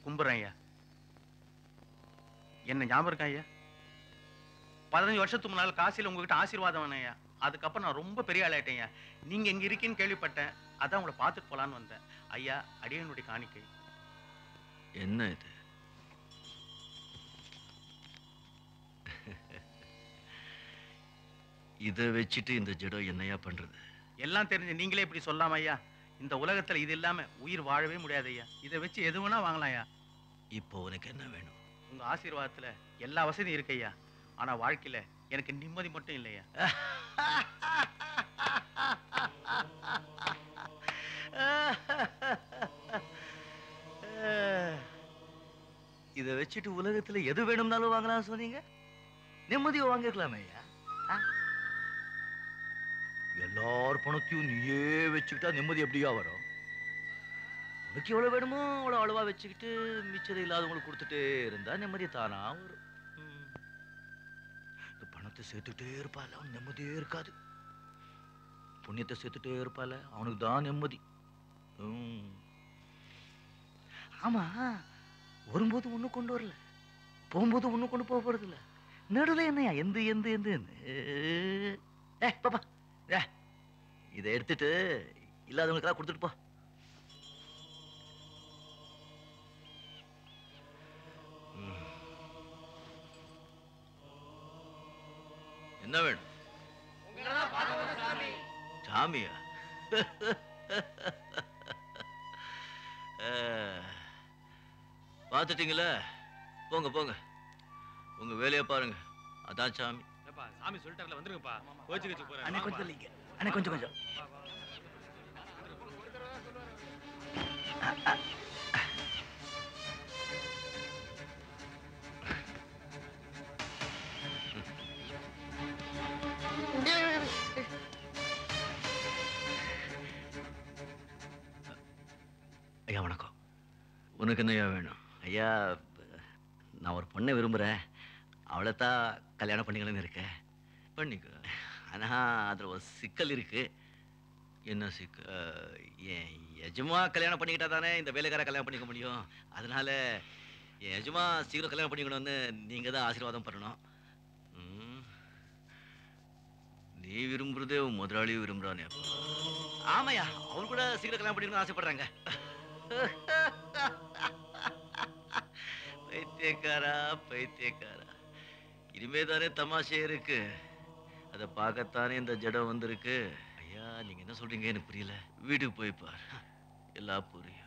கும்பிடுறேன் ஐயா. என்ன ஞாபகம் இருக்கா ஐயா? 15 வருஷத்துக்கு முன்னால காசில உங்ககிட்ட ஆசீர்வாதம் வேணும் ஐயா. அதுக்கப்புறம் நான் ரொம்ப பெரிய ஆளாயிட்டேன் ஐயா. நீங்க இங்க இருக்கீன்னு கேள்விப்பட்டேன். அதான் உங்களை பார்த்துட்டு போலான்னு வந்தேன். ஐயா, அடியனுடைய காணிக்கை. என்ன இது? இதை வச்சுட்டு இந்த ஜடம் என்னையா பண்றது? எல்லாம் தெரிஞ்சு நீங்களே இப்படி சொல்லாம ஐயா. இந்த உலகத்துல இது இல்லாம உயிர் வாழவே முடியாது ஐயா. இதை வச்சு எது வேணா வாங்கலாம் ஐயா. இப்போ உனக்கு என்ன வேணும்? உங்க ஆசீர்வாதத்துல எல்லா வசதியும் இருக்கு ஐயா. ஆனா வாழ்க்கையில எனக்கு நிம்மதி மட்டும் இல்லையா. இதை வச்சுட்டு உலகத்துல எது வேணும்னாலும் வாங்கலாம் சொன்னீங்க. நிம்மதியை வாங்கிக்கலாமே ஐயா. எல்லார் பணத்தையும் நீயே வச்சுக்கிட்டா நிம்மதி எப்படியா வரும்? உனக்கு எவ்வளவு வேணுமோ அவ்வளவு அளவா வச்சுக்கிட்டு மிச்சதை இல்லாதவங்களுக்கு கொடுத்துட்டே இருந்தா நிம்மதி தானா வரும். இந்த பணத்தை சேர்த்துட்டே இருப்பால அவன் நிம்மதியே இருக்காது. புண்ணியத்தை சேர்த்துட்டே இருப்பால அவனுக்கு தான் நிம்மதி. ஆமா, வரும்போது ஒண்ணு கொண்டு வரல, போகும்போது ஒண்ணு கொண்டு போக போறது இல்ல. நடுவில் என்னையா எந்த எந்த எந்த பாப்பா இதை எடுத்துட்டு இல்லாதவங்களுக்கெல்லாம் கொடுத்துட்டு போ. என்ன வேணும்? சாமியா? பார்த்துட்டீங்களா? போங்க போங்க, உங்க வேலையை பாருங்க. அதான் சாமி. சாமி சொல்லிட்டார்ல, வந்துருங்கப்பா. கோச்சு கச்சு போறேன். அண்ணே கொஞ்சம் இல்லைங்க. அண்ணே கொஞ்சம் கொஞ்சம். ஐயா வணக்கம். உனக்கு என்னையா வேணும்? ஐயா, நான் ஒரு பொண்ணை விரும்புகிறேன். அவளைத்தான் கல்யாணம் பண்ணிக்கணும்னு இருக்கேன். பண்ணிக்க. ஆனால் அதில் ஒரு சிக்கல் இருக்கு. என்ன சிக்கல்? என் எஜமா கல்யாணம் பண்ணிக்கிட்டா தானே இந்த வேலைக்கார கல்யாணம் பண்ணிக்க முடியும். அதனால என் எஜமா சீக்கிரம் கல்யாணம் பண்ணிக்கணும்னு நீங்கள் தான் ஆசீர்வாதம் பண்ணணும். நீ விரும்புறதே உன் முதலாளியும் விரும்புறானே. ஆமாயா, அவரு கூட சீக்கிரம் கல்யாணம் பண்ணிக்கணும்னு ஆசைப்படுறாங்க. பைத்தியக்காரா பைத்தியக்காரா, இனிமே தானே தமாஷே இருக்கு. அதை பார்க்கத்தானே இந்த ஜடம் வந்திருக்கு. ஐயா, நீங்க என்ன சொல்றீங்க எனக்கு புரியல. வீட்டுக்கு போய் பார், எல்லாம் புரியும்.